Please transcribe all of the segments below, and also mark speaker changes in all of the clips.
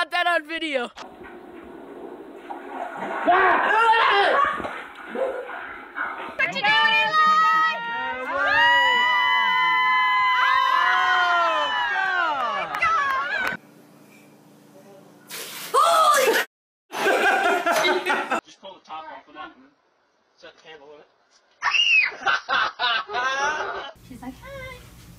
Speaker 1: got that on video. What you doing,
Speaker 2: Just pull the top off of that and set the handle in it.
Speaker 3: She's like, hi.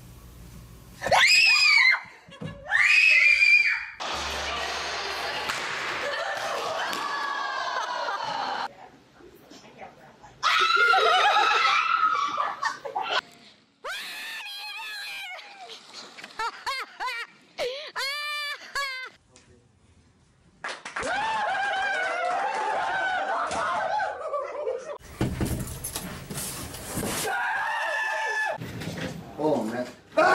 Speaker 4: Oh man.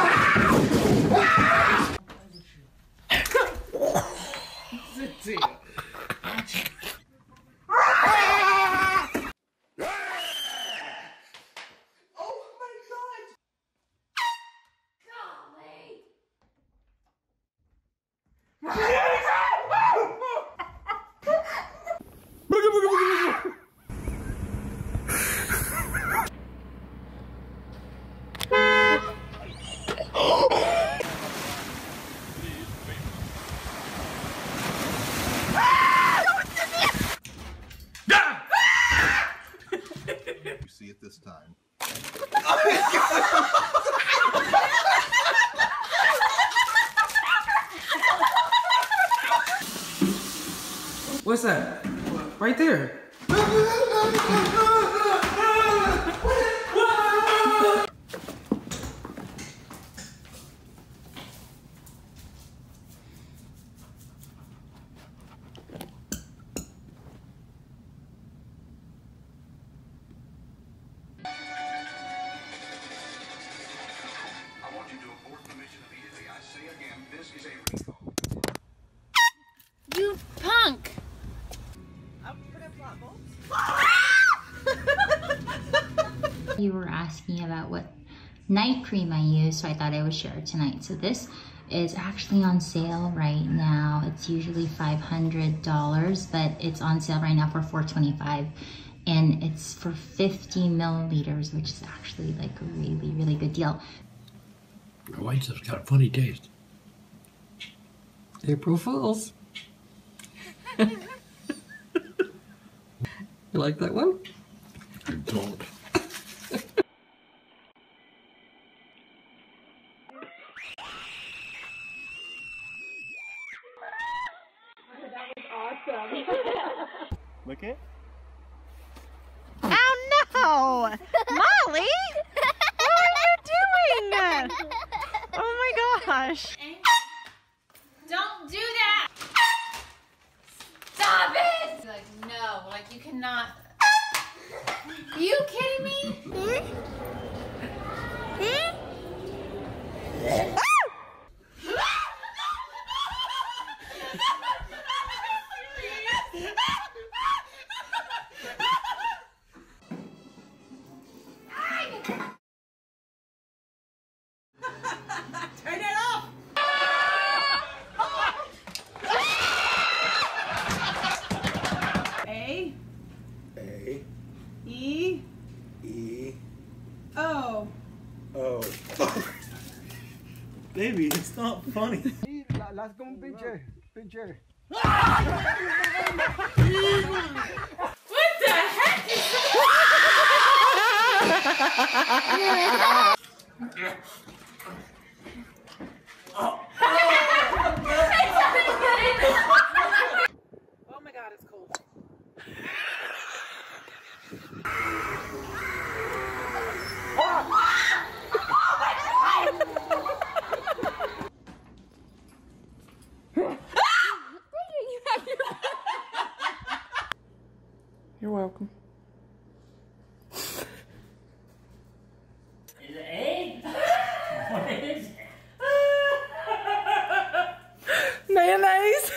Speaker 4: Sit down.
Speaker 5: See it this time.
Speaker 6: What's that? Right there.
Speaker 1: You punk!
Speaker 3: You were asking about what night cream I use, so I thought I would share it tonight. So this is actually on sale right now. It's usually $500, but it's on sale right now for $425, and it's for 50 milliliters, which is actually like a really, really good deal.
Speaker 7: My wife says it's got a funny taste.
Speaker 6: April Fools. You like that one?
Speaker 7: I don't.
Speaker 2: Lick it?
Speaker 1: Oh no! Molly! What are you doing? Oh my gosh.
Speaker 8: Don't do that! Stop it! Like, no, like you cannot. Are you kidding me?
Speaker 1: Turn it off! A.
Speaker 5: A.
Speaker 1: E.
Speaker 5: E.
Speaker 1: O.
Speaker 5: O. Baby, it's not funny.
Speaker 4: Las como un pinche.
Speaker 8: What the heck is
Speaker 1: Oh my god, it's cold.
Speaker 6: You're welcome.
Speaker 2: Is it A? What is it?
Speaker 6: Mayonnaise.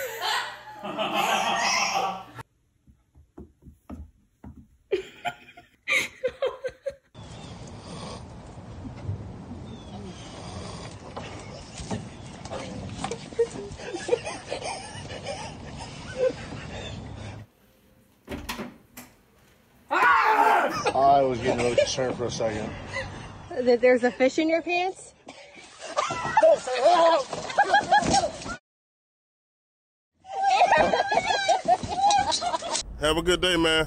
Speaker 9: I was getting really concerned for a second.
Speaker 10: That there's a fish in your pants?
Speaker 9: Have a good day, man.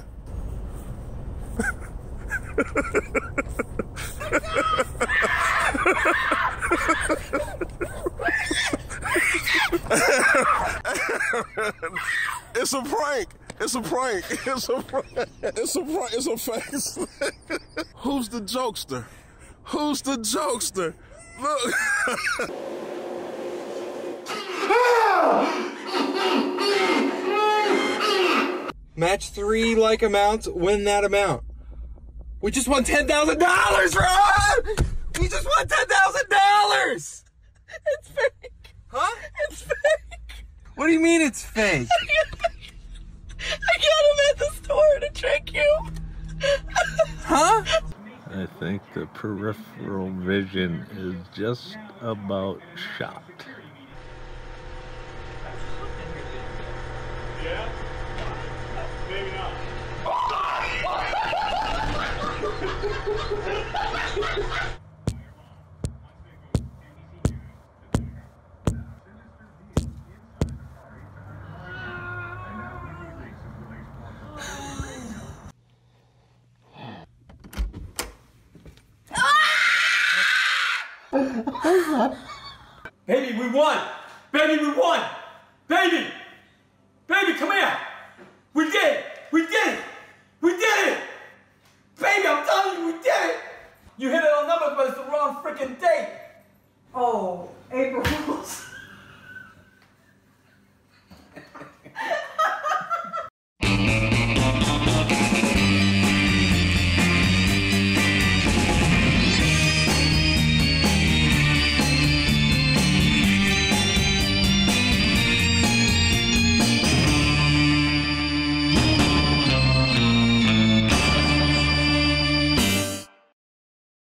Speaker 9: It's a prank. It's a prank. It's a prank. It's a prank. It's a face. Who's the jokester? Who's the jokester? Look.
Speaker 11: Match 3 like amounts, win that amount. We just won $10,000, Ron! We just won $10,000! It's fake. Huh? It's fake. What do you mean it's fake?
Speaker 6: I got him at the store to trick you.
Speaker 11: Huh?
Speaker 7: I think the peripheral vision is just about shot.
Speaker 2: Yeah? Maybe not.
Speaker 11: Baby, we won! Baby, we won! Baby! Baby, come here! We did it! We did it! We did it! Baby, I'm telling you, we did it! You hit it on numbers, but it's the wrong freaking date!
Speaker 6: Oh, April Fools.